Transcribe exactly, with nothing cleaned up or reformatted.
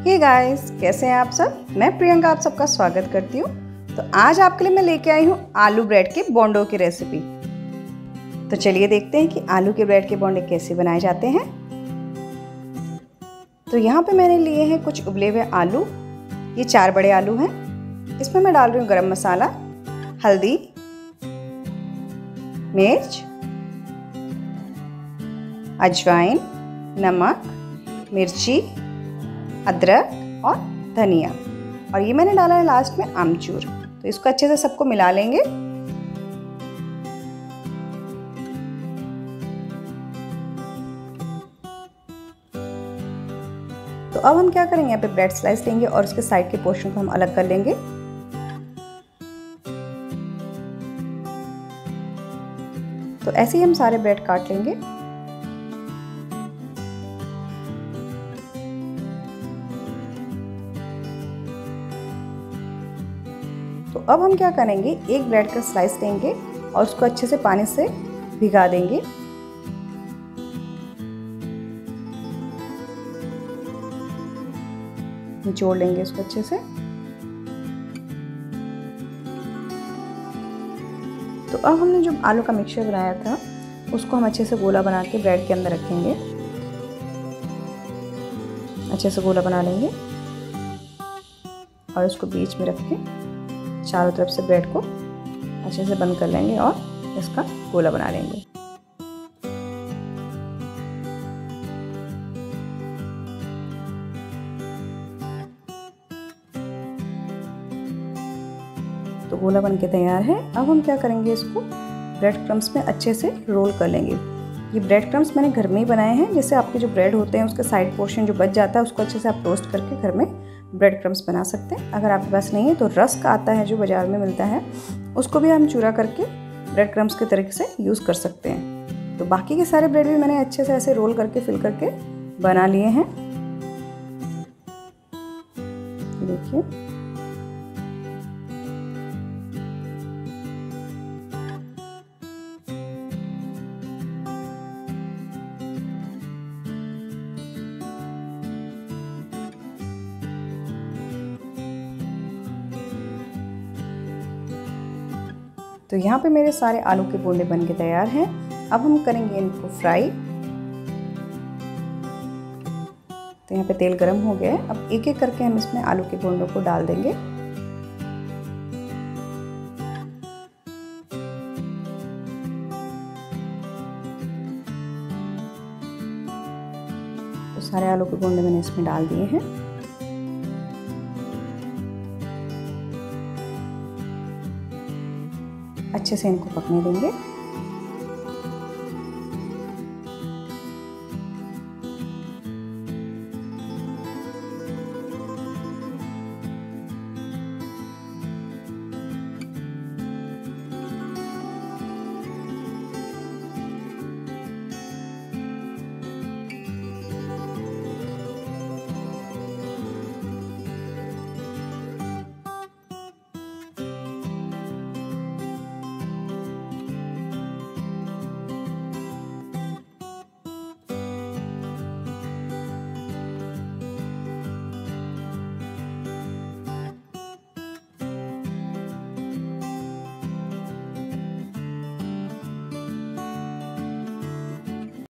Hey guys, कैसे हैं आप सब। मैं प्रियंका आप सबका स्वागत करती हूँ। तो आज आपके लिए मैं लेके आई हूँ आलू ब्रेड के बोंडों की रेसिपी। तो चलिए देखते हैं कि आलू के ब्रेड के बोंडे कैसे बनाए जाते हैं। तो यहाँ पे मैंने लिए हैं कुछ उबले हुए आलू। ये चार बड़े आलू हैं। इसमें मैं डाल रही हूँ गरम मसाला, हल्दी, मिर्च, अजवाइन, नमक, मिर्ची, अदरक और धनिया, और ये मैंने डाला है लास्ट में आमचूर। तो इसको अच्छे से सबको मिला लेंगे। तो अब हम क्या करेंगे, यहाँ पे ब्रेड स्लाइस लेंगे और उसके साइड के पोर्शन को हम अलग कर लेंगे। तो ऐसे ही हम सारे ब्रेड काट लेंगे। तो अब हम क्या करेंगे, एक ब्रेड का स्लाइस लेंगे और उसको अच्छे से पानी से भिगा देंगे। निचोड़ लेंगे इसको अच्छे से। तो अब हमने जो आलू का मिक्सचर बनाया था उसको हम अच्छे से गोला बना के ब्रेड के अंदर रखेंगे। अच्छे से गोला बना लेंगे और इसको बीच में रख के चारों तरफ से ब्रेड को अच्छे से बंद कर लेंगे और इसका गोला बना लेंगे। तो गोला बन के तैयार है। अब हम क्या करेंगे, इसको ब्रेड क्रम्स में अच्छे से रोल कर लेंगे। ये ब्रेड क्रम्स मैंने घर में ही बनाए हैं। जैसे आपके जो ब्रेड होते हैं उसके साइड पोर्शन जो बच जाता है उसको अच्छे से आप टोस्ट करके घर में ब्रेड क्रम्स बना सकते हैं। अगर आपके पास नहीं है तो रस्क आता है जो बाज़ार में मिलता है, उसको भी हम चूरा करके ब्रेड क्रम्स के तरीके से यूज़ कर सकते हैं। तो बाकी के सारे ब्रेड भी मैंने अच्छे से ऐसे रोल करके फिल करके बना लिए हैं। देखिए, तो यहाँ पे मेरे सारे आलू के बोंडे बन के तैयार हैं। अब हम करेंगे इनको फ्राई। तो यहाँ पे तेल गरम हो गया है। अब एक एक करके हम इसमें आलू के बोंडों को डाल देंगे। तो सारे आलू के बोंडे मैंने इसमें डाल दिए हैं। अच्छे से इनको पकने देंगे।